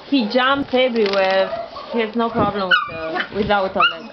He jumps everywhere. He has no problem with the without a leg.